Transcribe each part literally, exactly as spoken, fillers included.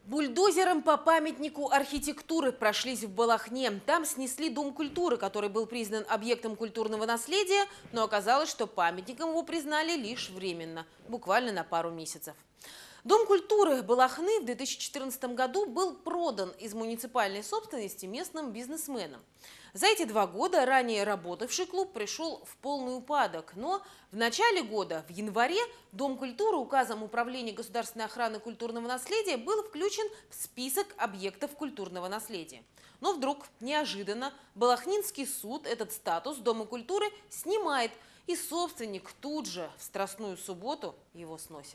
Бульдозером по памятнику архитектуры прошлись в Балахне. Там снесли Дом культуры, который был признан объектом культурного наследия, но оказалось, что памятником его признали лишь временно, буквально на пару месяцев. Дом культуры Балахны в две тысячи четырнадцатом году был продан из муниципальной собственности местным бизнесменам. За эти два года ранее работавший клуб пришел в полный упадок. Но в начале года, в январе, Дом культуры указом Управления государственной охраны культурного наследия был включен в список объектов культурного наследия. Но вдруг, неожиданно, Балахнинский суд этот статус Дома культуры снимает, и собственник тут же в Страстную субботу его сносит.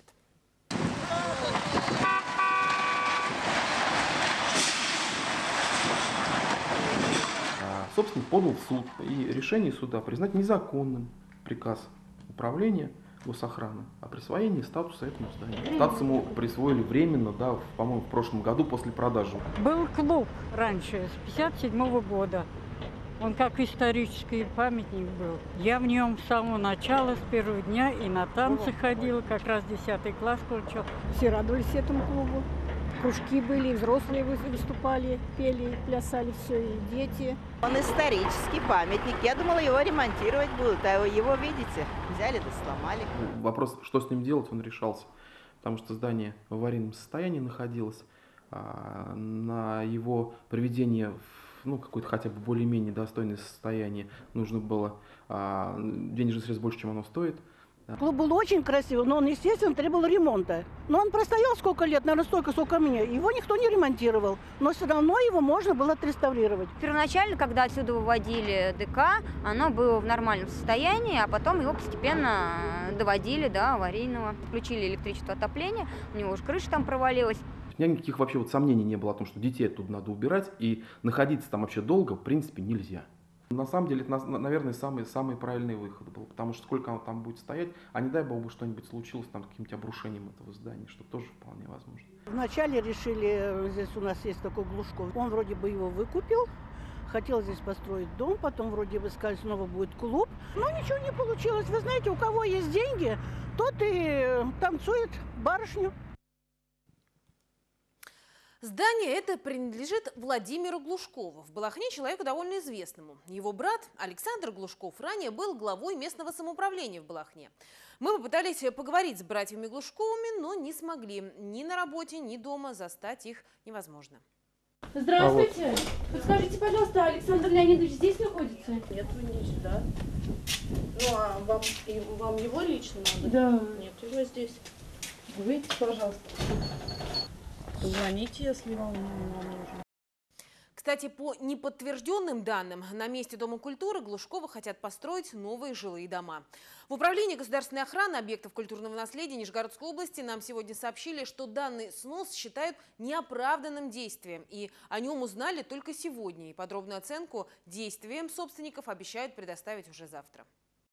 Собственник подал в суд, и решение суда признать незаконным приказ управления госохраны о присвоении статуса этому зданию. Статус ему присвоили временно, да, по-моему, в прошлом году после продажи. Был клуб раньше, с пятьдесят седьмого года. Он как исторический памятник был. Я в нем с самого начала, с первого дня и на танцы ходила, как раз десятый класс кончил. Все радовались этому клубу. Кружки были, и взрослые выступали, пели, плясали, все, и дети. Он исторический памятник. Я думала, его ремонтировать будут, а его, видите, взяли да сломали. Вопрос, что с ним делать, он решался, потому что здание в аварийном состоянии находилось. А на его приведение в ну, какое-то хотя бы более-менее достойное состояние нужно было а, денежных средств больше, чем оно стоит. Клуб был очень красивый, но он, естественно, требовал ремонта. Но он простоял сколько лет, наверное, столько, сколько мне. Его никто не ремонтировал, но все равно его можно было отреставрировать. Первоначально, когда отсюда выводили ДК, оно было в нормальном состоянии, а потом его постепенно доводили до аварийного. Включили электричество, отопление, у него уже крыша там провалилась. У меня никаких вообще вот сомнений не было о том, что детей оттуда надо убирать, и находиться там вообще долго, в принципе, нельзя. На самом деле, это, наверное, самый, самый правильный выход был, потому что сколько оно там будет стоять, а не дай бог бы что-нибудь случилось там каким-нибудь обрушением этого здания, что тоже вполне возможно. Вначале решили, здесь у нас есть такой Глушков, он вроде бы его выкупил, хотел здесь построить дом, потом вроде бы сказали, снова будет клуб, но ничего не получилось. Вы знаете, у кого есть деньги, тот и танцует барышню. Здание это принадлежит Владимиру Глушкову, в Балахне человеку довольно известному. Его брат Александр Глушков ранее был главой местного самоуправления в Балахне. Мы попытались поговорить с братьями Глушковыми, но не смогли. Ни на работе, ни дома застать их невозможно. Здравствуйте. А вот. Подскажите, пожалуйста, Александр Леонидович здесь находится? Нет, вы не сюда. Ну, а вам, и, вам его лично надо? Да. Нет, его здесь. Выйдите, пожалуйста. Звоните, если вам, вам нужно. Кстати, по неподтвержденным данным, на месте Дома культуры Глушкова хотят построить новые жилые дома. В Управлении государственной охраны объектов культурного наследия Нижегородской области нам сегодня сообщили, что данный снос считают неоправданным действием. И о нем узнали только сегодня. И подробную оценку действиям собственников обещают предоставить уже завтра.